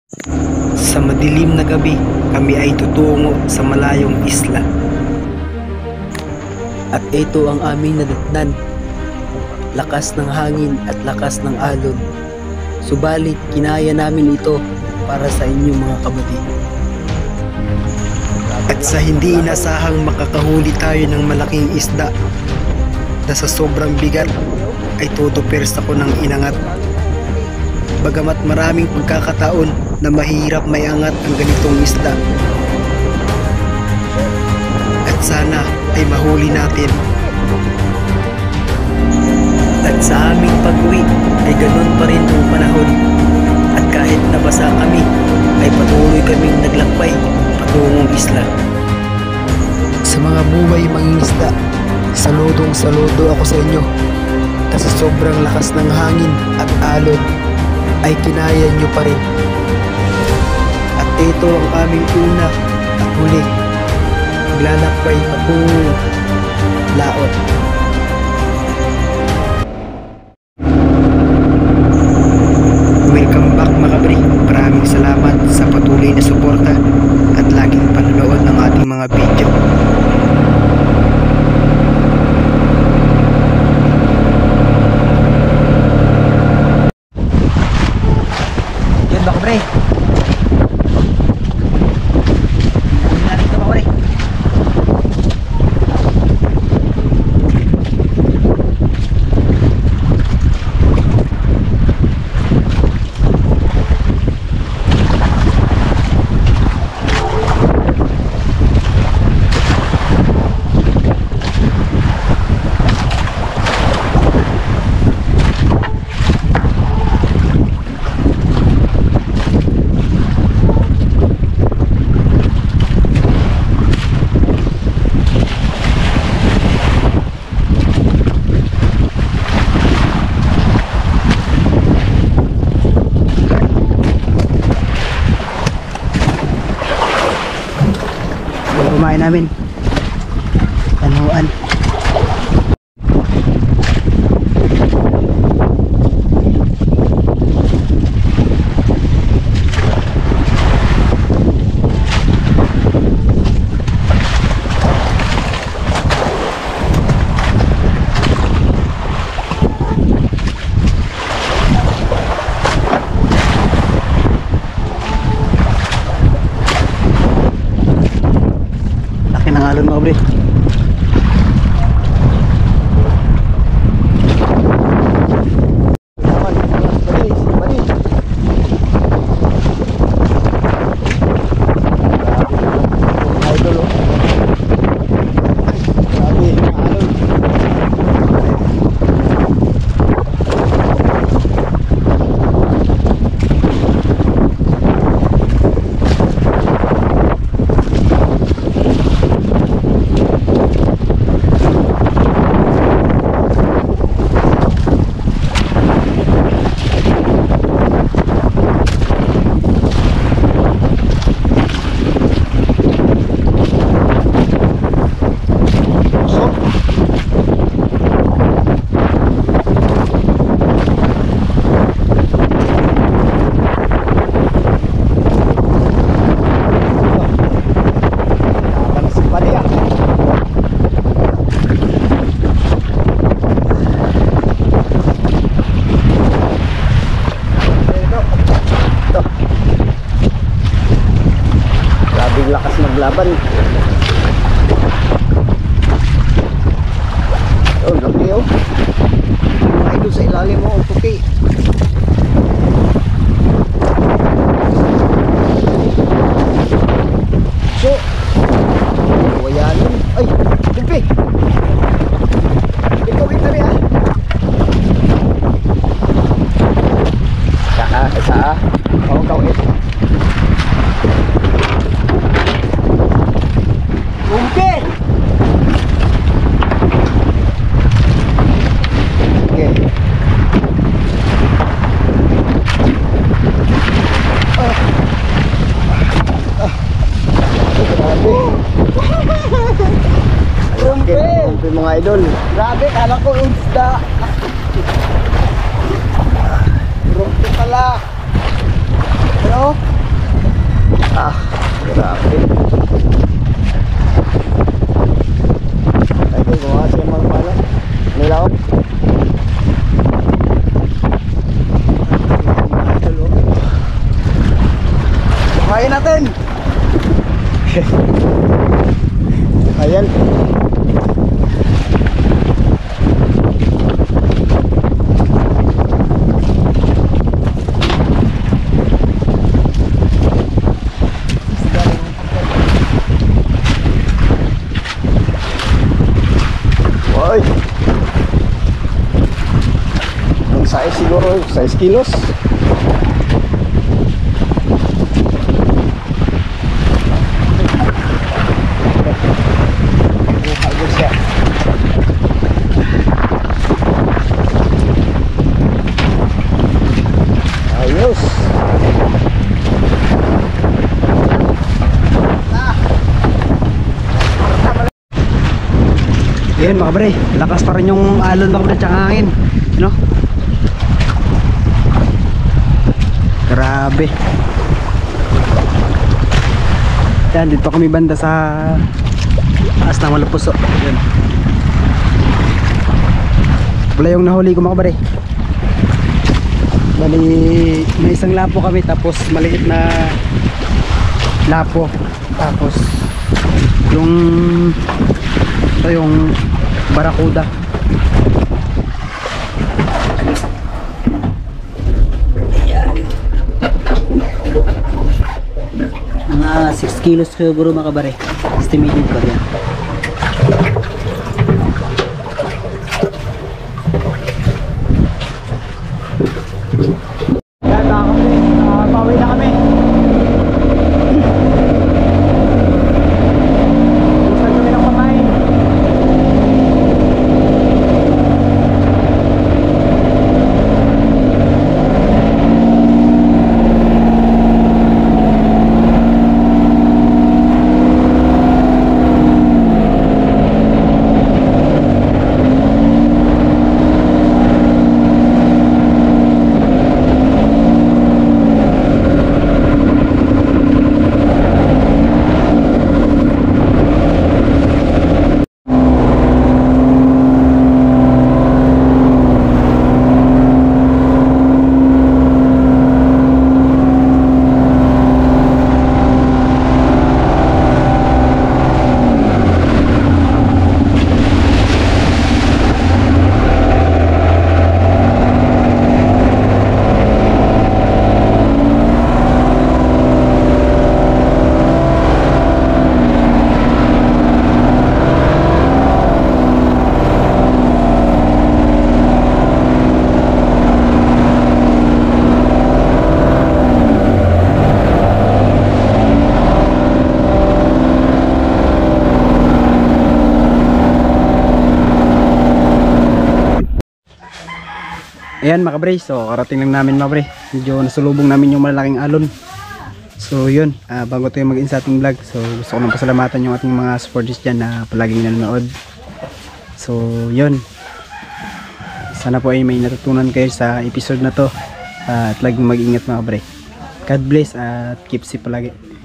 Sa madilim na gabi, kami ay tutungo sa malayong isla. At ito ang aming nadatnan, lakas ng hangin at lakas ng alon. Subalit kinaya namin ito para sa inyong mga kapatid. At sa hindi inasahang makakahuli tayo ng malaking isda na sa sobrang bigat ay todo persa ko ng inangat. Bagamat maraming pagkakataon na mahirap may angat ang ganitong isda. At sana ay mahuli natin. At sa aming pag-uwi ay ganun pa rin ang panahon. At kahit nabasa kami ay patuloy kaming naglakbay patungong isla. Sa mga buhay mangingisda, saludo ako sa inyo na sa sobrang lakas ng hangin at alon ay kinaya nyo pa rin. At ito ang aming una at huli, maglalakbay patungong laot. Welcome back mga kabri. Maraming salamat sa patuloy na suporta at laging panonood ng ating mga video. Yan ba kabri? Narito ba kabri? Kumain namin tanuan. Laki ng alon mga kabri. Lakas maglaban. Oh, laki oh. Ay, doon sa ilalim mo, puti. So, wayanin. Ay, lumpi. Ikaw ito rin ah. Isa. Oh, kawit. Lumpi! Okay. Grabe. Lumpi mga idol. Grabe, kala ko isda. Lumpi pala. Ano? Ah, grabe. Ay, gumawa siya magpala. Nilaw. Buhayin natin. Ayan. Oy. Ang size siguro, 6 kilos. Ayos. Ayan mga bre, lakas pa rin yung alon mga bre tsaka hangin, no? Grabe. Yan, dito kami banda sa taas ng Malapuso. Yan. Wala yung nahuli ko mga bre. Bali, may isang lapo kami tapos maliit na lapo. Tapos yung ito yung barakuda. Mga 6 kilos siguro mga kabare. Estimated ko yan. Pauwi na kami. Gusto kami ng pamain. Ayan mga kabre, so karating lang namin mga kabre. Medyo nasulubong namin yung malalaking alon. So yun, bago tayo mag-in sa ating vlog, so gusto ko nang pasalamatan yung ating mga supporters dyan na palaging nanonood. So yun, sana po ay may natutunan kayo sa episode na to. At laging mag-ingat mga kabre. God bless at keep safe palagi.